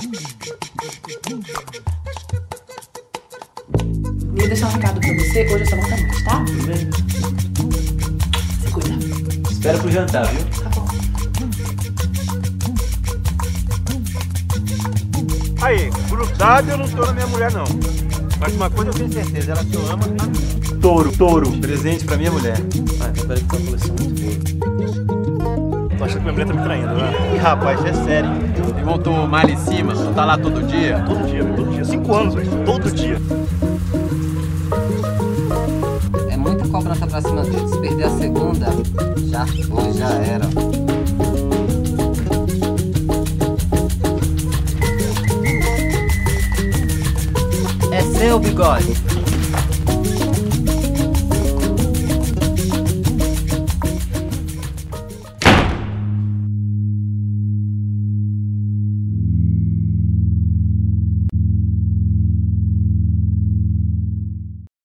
Vou deixar um recado pra você. Hoje eu só volto à noite, tá? Tudo bem? Se cuida. Espera pro jantar, viu? Tá bom. Aí, grudado eu não tô na minha mulher, não. Mas uma coisa eu tenho certeza, ela te ama a mim. Touro. Presente pra minha mulher. Ah, então peraí que tem uma coleção muito boa. Tu acha que minha mulher tá me traindo, né? Ih, rapaz, é sério. Irmão, tu malha em cima, tu tá lá todo dia. Todo dia, velho, todo dia. 5 anos, velho. Todo dia. É muita cobrança pra cima dele. Se perder a segunda, já foi, já era. É seu, bigode.